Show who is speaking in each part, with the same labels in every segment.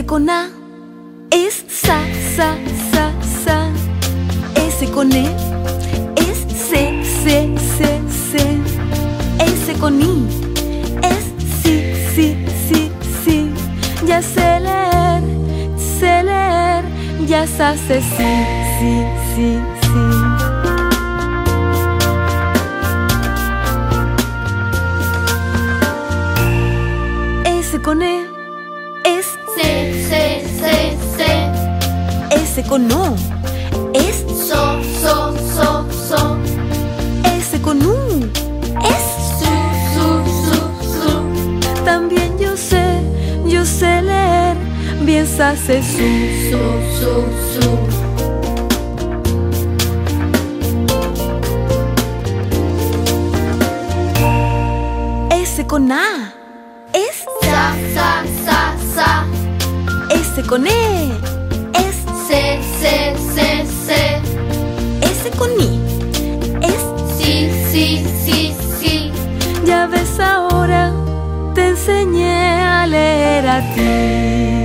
Speaker 1: S con A es sa, sa, sa, sa. S con E es se, se, se, se. S con I es si, si, si, si. Ya sé leer, ya se sí, sí, sí, sí. S con E es
Speaker 2: se, se, se, se.
Speaker 1: S con O es
Speaker 2: So, so, so, so.
Speaker 1: S con U es
Speaker 2: Su, su, su, su.
Speaker 1: también yo sé leer bien se su,
Speaker 2: Su, su, su.
Speaker 1: S con A es
Speaker 2: Sa, sa, sa, sa.
Speaker 1: S con E es
Speaker 2: Se, se, se, se.
Speaker 1: S con I es
Speaker 2: Sí, sí, sí, sí.
Speaker 1: ya ves ahora te enseñé a leer a ti.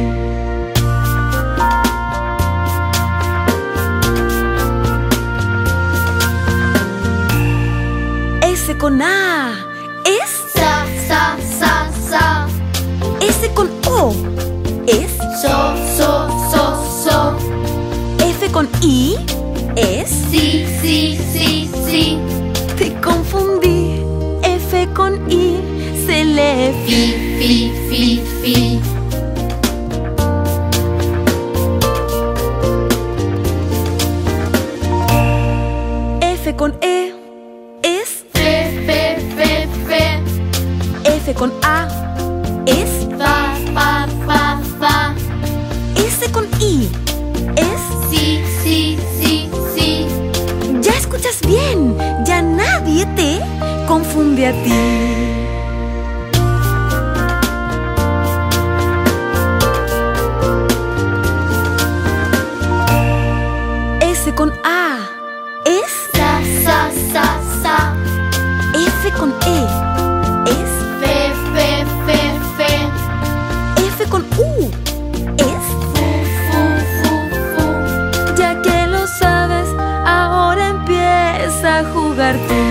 Speaker 1: S con A es
Speaker 2: Sa, sa, sa, sa.
Speaker 1: S con O es
Speaker 2: So, so, so, so.
Speaker 1: F con I es
Speaker 2: Sí, sí, sí, sí.
Speaker 1: te confundí. F con I se lee
Speaker 2: Fi, fi, fi, fi.
Speaker 1: F con E es
Speaker 2: Fe, fe, fe, fe.
Speaker 1: F con A es
Speaker 2: Fa, fa, fa, fa.
Speaker 1: S con I es
Speaker 2: Sí, sí, sí, sí.
Speaker 1: ya escuchas bien, ya nadie te confunde a ti. S con A es
Speaker 2: Sa, sa, sa, sa.
Speaker 1: F con E es
Speaker 2: Fe, fe, fe, fe.
Speaker 1: F con U es
Speaker 2: Fu, fu, fu.
Speaker 1: ya que lo sabes, ahora empieza a jugar tú.